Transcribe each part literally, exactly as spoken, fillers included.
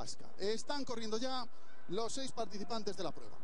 vasca. Están corriendo ya los seis participantes de la prueba.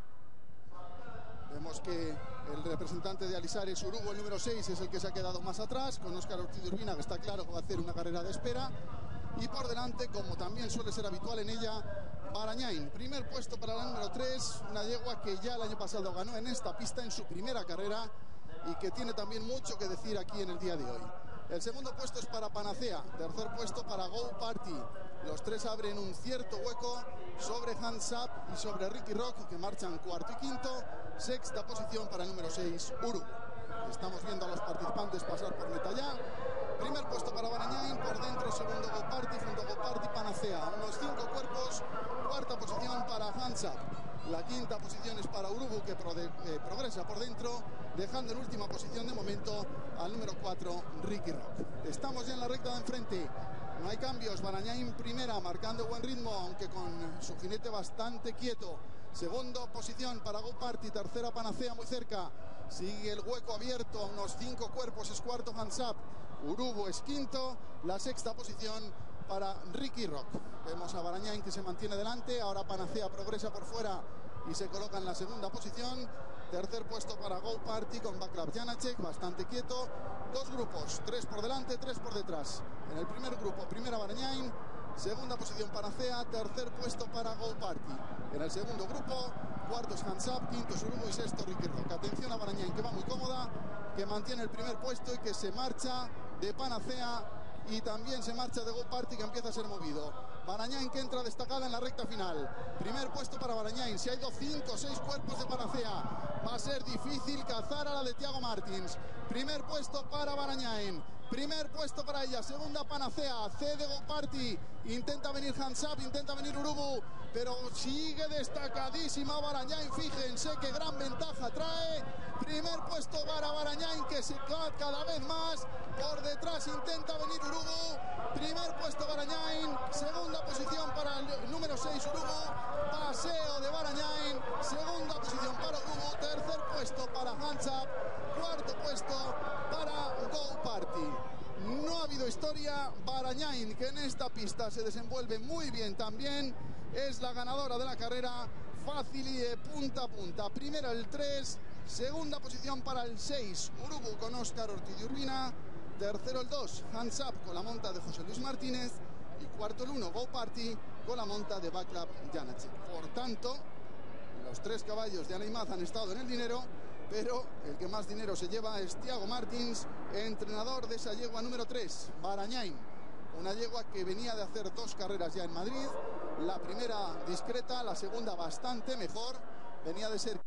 Vemos que el representante de Alisares, Urugu, el número seis, es el que se ha quedado más atrás, con Óscar Ortiz de Urbina, que está claro que va a hacer una carrera de espera. Y por delante, como también suele ser habitual en ella, Barañain. Primer puesto para la número tres, una yegua que ya el año pasado ganó en esta pista en su primera carrera y que tiene también mucho que decir aquí en el día de hoy. El segundo puesto es para Panacea, tercer puesto para Go Party. Los tres abren un cierto hueco sobre Hands Up y sobre Ricky Rock, que marchan cuarto y quinto. Sexta posición para el número seis, Urugu. Estamos viendo a los participantes pasar por meta ya. Primer puesto para Barañain, por dentro segundo Go Party, junto a Go Party Panacea. Unos cinco cuerpos, cuarta posición para Hands Up. La quinta posición es para Urugu, que pro de, eh, progresa por dentro, dejando en última posición de momento al número cuatro, Ricky Rock. Estamos ya en la recta de enfrente. No hay cambios. Barañain primera, marcando buen ritmo, aunque con su jinete bastante quieto. Segunda posición para Go Party, tercera Panacea muy cerca. Sigue el hueco abierto a unos cinco cuerpos, es cuarto Hands Up. Urugu es quinto. La sexta posición para Ricky Rock. Vemos a Barañain que se mantiene delante. Ahora Panacea progresa por fuera y se coloca en la segunda posición. Tercer puesto para Go Party con Baclav Janacek, bastante quieto. Dos grupos, tres por delante, tres por detrás. En el primer grupo, primera Barañain, segunda posición Panacea, tercer puesto para Go Party. En el segundo grupo, cuartos Hands Up, quintos Urugu y sexto Ricky Rock. Atención a Barañain, que va muy cómoda, que mantiene el primer puesto y que se marcha de Panacea. Y también se marcha de Go Party, que empieza a ser movido. Barañain, que entra destacada en la recta final. Primer puesto para Barañain. Se ha ido cinco o seis cuerpos de Panacea. Va a ser difícil cazar a la de Thiago Martins. Primer puesto para Barañain. Primer puesto para ella. Segunda Panacea. Cede Go Party. Intenta venir Hands Up, intenta venir Urugu, pero sigue destacadísima Barañain. Fíjense qué gran ventaja trae. Primer puesto para Barañain, que se va cada vez más. Por detrás intenta venir Urugu. Primer puesto Barañain. Segunda posición para el número seis Urugu. Paseo de Barañain. Segunda posición para Urugu. Tercer puesto para Hands Up. Cuarto puesto para Go Party. No ha habido historia. Barañain, que en esta pista se desenvuelve muy bien también, es la ganadora de la carrera, fácil y de punta a punta. Primero el tres, segunda posición para el seis, Urugu con Óscar Ortiz de Urbina. Tercero el dos, Hands Up con la monta de José Luis Martínez. Y cuarto el uno, Go Party con la monta de Baclav Janacek. Por tanto, los tres caballos de Ana Imaz han estado en el dinero, pero el que más dinero se lleva es Thiago Martins, entrenador de esa yegua número tres, Barañain. Una yegua que venía de hacer dos carreras ya en Madrid. La primera discreta, la segunda bastante mejor. Venía de ser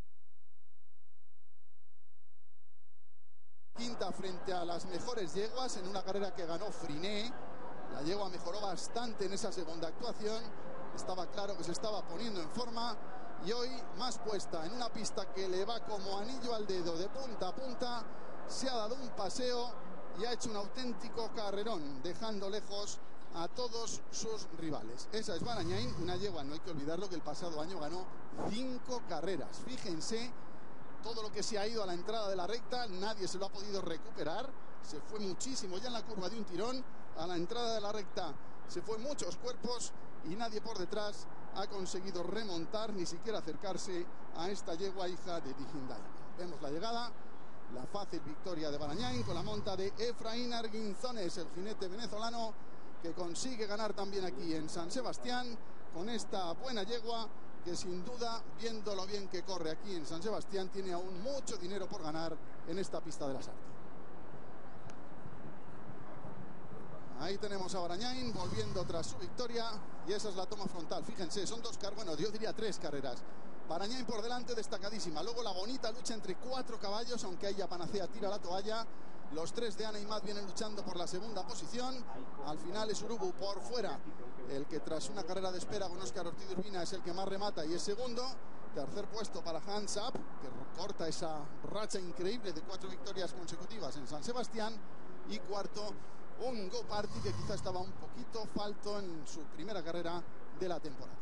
quinta frente a las mejores yeguas en una carrera que ganó Friné. La yegua mejoró bastante en esa segunda actuación. Estaba claro que se estaba poniendo en forma. Y hoy más puesta en una pista que le va como anillo al dedo de punta a punta. Se ha dado un paseo y ha hecho un auténtico carrerón, dejando lejos a todos sus rivales. Esa es Barañain, una yegua, no hay que olvidarlo, que el pasado año ganó cinco carreras. Fíjense todo lo que se ha ido a la entrada de la recta, nadie se lo ha podido recuperar. Se fue muchísimo ya en la curva de un tirón. A la entrada de la recta se fue muchos cuerpos y nadie por detrás ha conseguido remontar, ni siquiera acercarse a esta yegua hija de Dijindaya. Vemos la llegada, la fácil victoria de Barañain con la monta de Efraín Arguinzones, el jinete venezolano que consigue ganar también aquí en San Sebastián con esta buena yegua que sin duda, viendo lo bien que corre aquí en San Sebastián, tiene aún mucho dinero por ganar en esta pista de las artes. Ahí tenemos a Barañain volviendo tras su victoria y esa es la toma frontal. Fíjense, son dos carreras, bueno, yo diría tres carreras. Barañain por delante, destacadísima. Luego la bonita lucha entre cuatro caballos, aunque ella Panacea tira la toalla. Los tres de Ana Imaz vienen luchando por la segunda posición. Al final es Urugu por fuera, el que tras una carrera de espera con Óscar Ortiz de Urbina es el que más remata y es segundo. Tercer puesto para Hands Up, que corta esa racha increíble de cuatro victorias consecutivas en San Sebastián. Y cuarto, un Go Party que quizá estaba un poquito falto en su primera carrera de la temporada.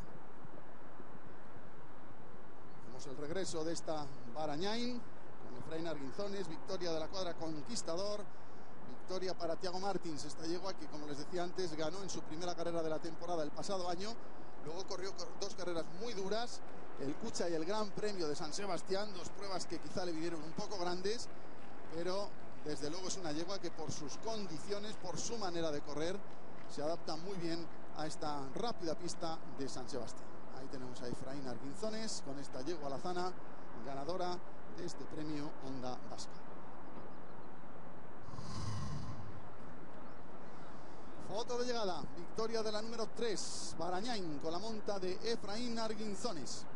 Vemos el regreso de esta Barañain con Efraín Arguinzones, victoria de la cuadra Conquistador, victoria para Thiago Martins, esta yegua que, como les decía antes, ganó en su primera carrera de la temporada el pasado año luego corrió dos carreras muy duras, el Kucha y el Gran Premio de San Sebastián, dos pruebas que quizá le vinieron un poco grandes, pero desde luego es una yegua que por sus condiciones, por su manera de correr, se adapta muy bien a esta rápida pista de San Sebastián. Ahí tenemos a Efraín Arguinzones con esta yegua alazana, ganadora de este premio Honda Vasca. Foto de llegada, victoria de la número tres, Barañain, con la monta de Efraín Arguinzones.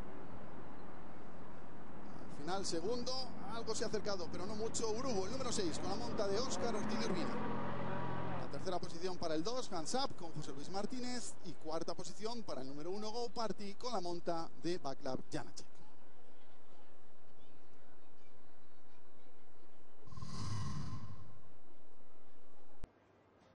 Al final segundo, algo se ha acercado, pero no mucho, Urubu, el número seis, con la monta de Óscar Ortiz de Urbina. La tercera posición para el dos, Hands Up, con José Luis Martínez. Y cuarta posición para el número uno, Go Party, con la monta de Vaclav Janacek.